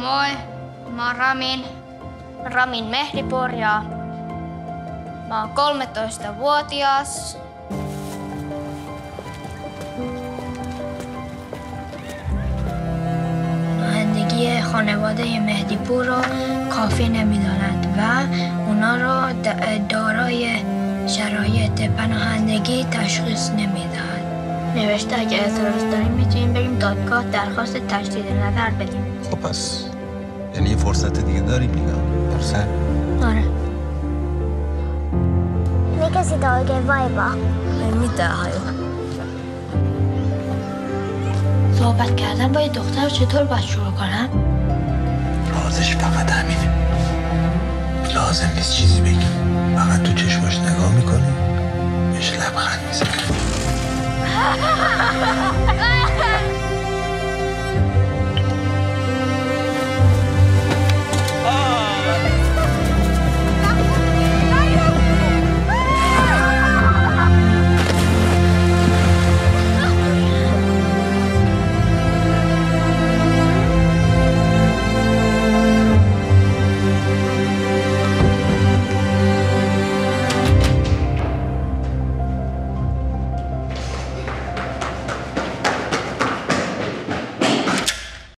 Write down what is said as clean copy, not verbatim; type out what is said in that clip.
Moi, mä oon Ramin Mehdipur ja mä oon 13-vuotias. زندگی خانواده مهدیپور رو کافی نمی‌دانند و اونا رو دارای شرایط پناهندگی تشخیص نمیدهند. نوشته اگه اعتراض داریم میتونیم بریم دادگاه درخواست تجدید نظر بدیم. خب پس یعنی یه فرصت دیگه داریم دیگه. درسته؟ آره. کسی داگه وایبا میده صحبت کردن با یه دختر چطور باید شروع کنم؟ رازش فقط همینه. لازم نیست چیزی بگی. فقط تو چشماش نگاه.